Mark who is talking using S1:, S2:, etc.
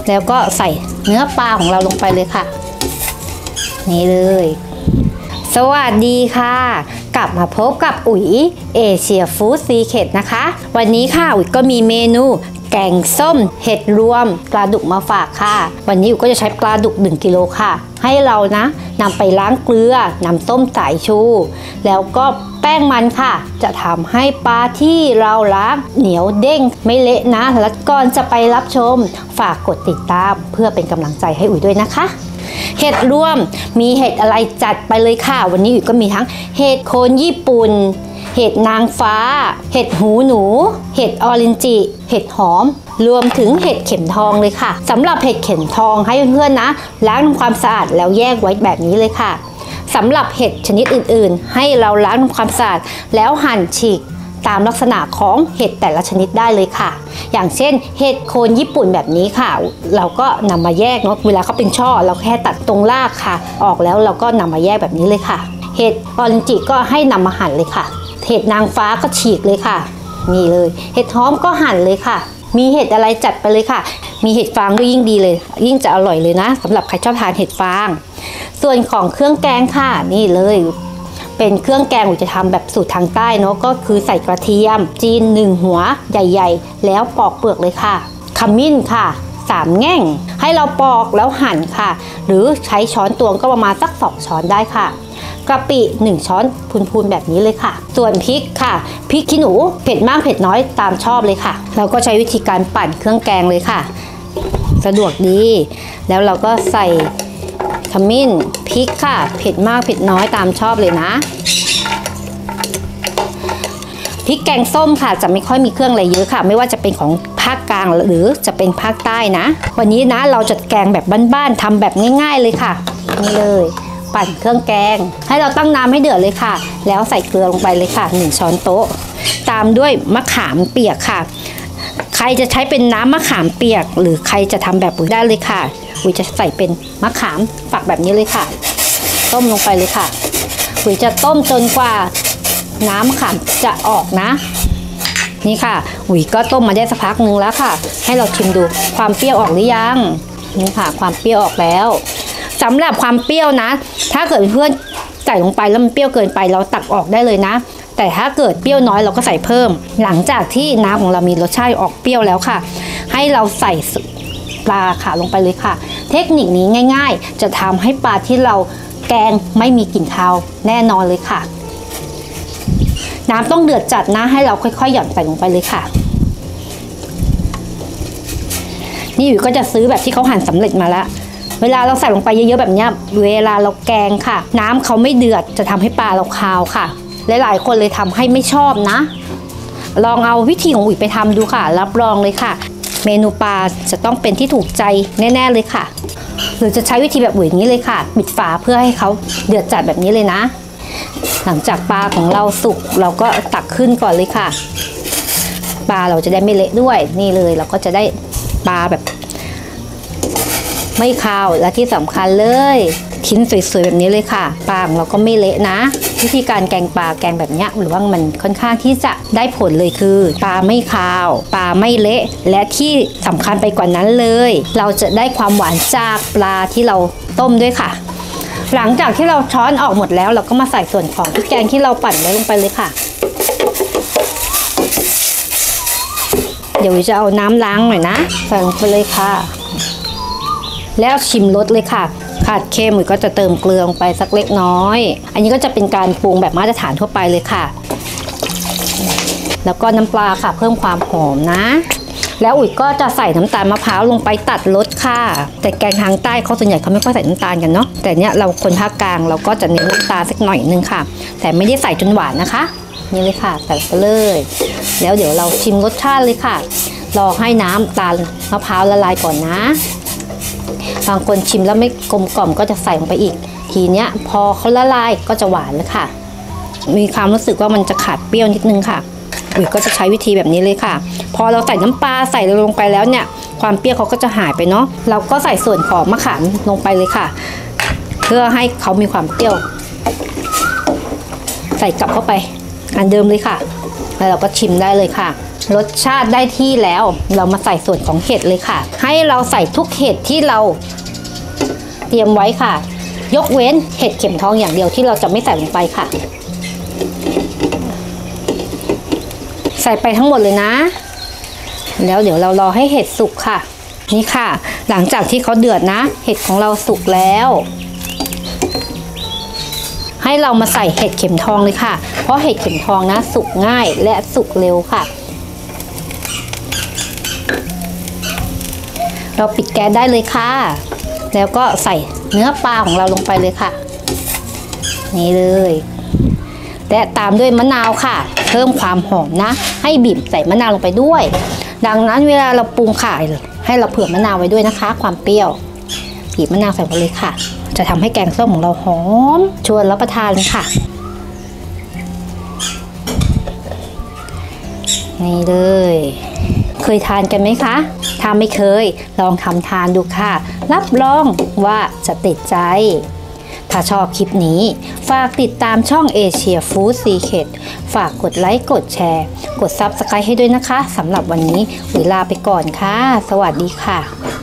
S1: แล้วก็ใส่เนื้อปลาของเราลงไปเลยค่ะนี่เลยสวัสดีค่ะกลับมาพบกับอุ๋ยเอเชียฟู้ดซีเคร็ตนะคะวันนี้ค่ะอุ๋ยก็มีเมนูแกงส้มเห็ดรวมปลาดุกมาฝากค่ะวันนี้อุ๋ยก็จะใช้ปลาดุก1 กิโลค่ะให้เรานะนำไปล้างเกลือนำส้มสายชูแล้วก็แป้งมันค่ะจะทำให้ปลาที่เราล้างเหนียวเด้งไม่เละนะและก่อนจะไปรับชมฝากกดติดตามเพื่อเป็นกำลังใจให้อุ๋ยด้วยนะคะเห็ดรวมมีเห็ดอะไรจัดไปเลยค่ะวันนี้อุ๋ยก็มีทั้งเห็ดโคนญี่ปุ่นเห็ดนางฟ้าเห็ดหูหนูเห็ดออรินจิเห็ดหอมรวมถึงเห็ดเข็มทองเลยค่ะสำหรับเห็ดเข็มทองให้เพื่อนๆนะล้างทำความสะอาดแล้วแยกไว้แบบนี้เลยค่ะสำหรับเห็ดชนิดอื่นๆให้เราล้างทำความสะอาดแล้วหั่นฉีกตามลักษณะของเห็ดแต่ละชนิดได้เลยค่ะอย่างเช่นเห็ดโคนญี่ปุ่นแบบนี้ค่ะเราก็นำมาแยกเนาะเวลาเขาเป็นช่อเราแค่ตัดตรงรากค่ะออกแล้วเราก็นำมาแยกแบบนี้เลยค่ะเห็ดออรินจิก็ให้นำมาหั่นเลยค่ะเห็ดนางฟ้าก็ฉีกเลยค่ะนี่เลยเห็ดหอมก็หั่นเลยค่ะมีเห็ดอะไรจัดไปเลยค่ะมีเห็ดฟางก็ยิ่งดีเลยยิ่งจะอร่อยเลยนะสำหรับใครชอบทานเห็ดฟางส่วนของเครื่องแกงค่ะนี่เลยเป็นเครื่องแกงอุ๋ยจะทำแบบสูตรทางใต้เนาะก็คือใส่กระเทียมจีน1 หัวใหญ่ๆแล้วปอกเปลือกเลยค่ะขมิ้นค่ะ3 แง่งให้เราปอกแล้วหั่นค่ะหรือใช้ช้อนตวงก็ประมาณสัก2 ช้อนได้ค่ะกะปิ1 ช้อนพูนๆแบบนี้เลยค่ะส่วนพริกค่ะพริกขี้หนูเผ็ดมากเผ็ดน้อยตามชอบเลยค่ะเราก็ใช้วิธีการปั่นเครื่องแกงเลยค่ะสะดวกดีแล้วเราก็ใส่ขมิ้นพริกค่ะเผ็ดมากเผ็ดน้อยตามชอบเลยนะพริกแกงส้มค่ะจะไม่ค่อยมีเครื่องอะไรเยอะค่ะไม่ว่าจะเป็นของภาคกลางหรือจะเป็นภาคใต้นะวันนี้นะเราจะแกงแบบบ้านๆทำแบบง่ายๆเลยค่ะนี่เลยปั่นเครื่องแกงให้เราตั้งน้ำให้เดือดเลยค่ะแล้วใส่เกลือลงไปเลยค่ะ1 ช้อนโต๊ะตามด้วยมะขามเปียกค่ะใครจะใช้เป็นน้ำมะขามเปียกหรือใครจะทำแบบปุ๋ยได้เลยค่ะปุ๋ยจะใส่เป็นมะขามฝักแบบนี้เลยค่ะต้มลงไปเลยค่ะปุ๋ยจะต้มจนกว่าน้ำมะขามจะออกนะนี่ค่ะปุ๋ยก็ต้มมาได้สักพักนึงแล้วค่ะให้เราชิมดูความเปรี้ยวออกหรือยังนี่ค่ะความเปรี้ยวออกแล้วสำหรับความเปรี้ยวนะถ้าเกิดเพื่อนใส่ลงไปแล้วมันเปรี้ยวเกินไปเราตักออกได้เลยนะแต่ถ้าเกิดเปรี้ยวน้อยเราก็ใส่เพิ่มหลังจากที่น้ำของเรามีรสชาติออกเปรี้ยวแล้วค่ะให้เราใส่ปลาค่ะลงไปเลยค่ะเทคนิคนี้ง่ายๆจะทำให้ปลาที่เราแกงไม่มีกลิ่นคาวแน่นอนเลยค่ะน้ำต้องเดือดจัดนะให้เราค่อยๆหย่อนใส่ลงไปเลยค่ะนี่อยู่ก็จะซื้อแบบที่เขาหั่นสำเร็จมาแล้วเวลาเราใส่ลงไปเยอะๆแบบนี้เวลาเราแกงค่ะน้ำเขาไม่เดือดจะทำให้ปลาเราคาวค่ะหลายๆคนเลยทำให้ไม่ชอบนะลองเอาวิธีของอุ๋ยไปทำดูค่ะรับรองเลยค่ะเมนูปลาจะต้องเป็นที่ถูกใจแน่ๆเลยค่ะหรือจะใช้วิธีแบบอุ๋ยนี้เลยค่ะปิดฝาเพื่อให้เขาเดือดจัดแบบนี้เลยนะหลังจากปลาของเราสุกเราก็ตักขึ้นก่อนเลยค่ะปลาเราจะได้ไม่เละด้วยนี่เลยเราก็จะได้ปลาแบบไม่คาวและที่สำคัญเลยชิ้นสวยๆแบบนี้เลยค่ะปลาของเราก็ไม่เละนะวิธีการแกงปลาแกงแบบนี้หรือว่ามันค่อนข้างที่จะได้ผลเลยคือปลาไม่คาวปลาไม่เละและที่สำคัญไปกว่านั้นเลยเราจะได้ความหวานจากปลาที่เราต้มด้วยค่ะหลังจากที่เราช้อนออกหมดแล้วเราก็มาใส่ส่วนของพริกแกงที่เราปั่นไว้ลงไปเลยค่ะเดี๋ยวจะเอาน้ำล้างหน่อยนะใส่ลงไปเลยค่ะแล้วชิมรสเลยค่ะขาดเค็มก็จะเติมเกลือลงไปสักเล็กน้อยอันนี้ก็จะเป็นการปรุงแบบมาตรฐานทั่วไปเลยค่ะแล้วก็น้ำปลาค่ะเพิ่มความหอมนะแล้วอุ๋ยก็จะใส่น้ำตาลมะพร้าวลงไปตัดรสค่ะแต่แกงทางใต้เขาส่วนใหญ่เขาไม่ค่อยใส่น้ำตาลกันเนาะแต่เนี้ยเราคนภาคกลางเราก็จะเน้นน้ำตาลสักหน่อยนึงค่ะแต่ไม่ได้ใส่จนหวานนะคะนี่เลยค่ะใส่ไปเลยแล้วเดี๋ยวเราชิมรสชาติเลยค่ะรอให้น้ำตาลมะพร้าวละลายก่อนนะบางคนชิมแล้วไม่กลมกล่อมก็จะใส่ลงไปอีกทีเนี้ยพอเขาละลายก็จะหวานแล้วค่ะมีความรู้สึกว่ามันจะขาดเปรี้ยวนิดนึงค่ะอุ๋ยก็จะใช้วิธีแบบนี้เลยค่ะพอเราใส่น้ำปลาใส่ลงไปแล้วเนี่ยความเปรี้ยวเขาก็จะหายไปเนาะเราก็ใส่ส่วนของมะขามลงไปเลยค่ะเพื่อให้เขามีความเปรี้ยวใส่กลับเข้าไปอันเดิมเลยค่ะแล้วเราก็ชิมได้เลยค่ะรสชาติได้ที่แล้วเรามาใส่ส่วนของเห็ดเลยค่ะให้เราใส่ทุกเห็ดที่เราเตรียมไว้ค่ะยกเว้นเห็ดเข็มทองอย่างเดียวที่เราจะไม่ใส่ลงไปค่ะใส่ไปทั้งหมดเลยนะแล้วเดี๋ยวเรารอให้เห็ดสุกค่ะนี่ค่ะหลังจากที่เขาเดือดนะเห็ดของเราสุกแล้วให้เรามาใส่เห็ดเข็มทองเลยค่ะเพราะเห็ดเข็มทองนะสุกง่ายและสุกเร็วค่ะเราปิดแก๊สได้เลยค่ะแล้วก็ใส่เนื้อปลาของเราลงไปเลยค่ะนี่เลยและตามด้วยมะนาวค่ะเพิ่มความหอมนะให้บีบใส่มะนาวลงไปด้วยดังนั้นเวลาเราปรุงค่ะให้เราเผื่อมะนาวไว้ด้วยนะคะความเปรี้ยวบีบมะนาวใส่ไปเลยค่ะจะทำให้แกงส้มของเราหอมชวนรับประทานเลยค่ะนี่เลยเคยทานกันไหมคะถ้าไม่เคยลองทำทานดูค่ะรับรองว่าจะติดใจถ้าชอบคลิปนี้ฝากติดตามช่อง Asia Food Secret ฝากกดไลค์กดแชร์กด Subscribe ให้ด้วยนะคะสำหรับวันนี้ลาไปก่อนค่ะสวัสดีค่ะ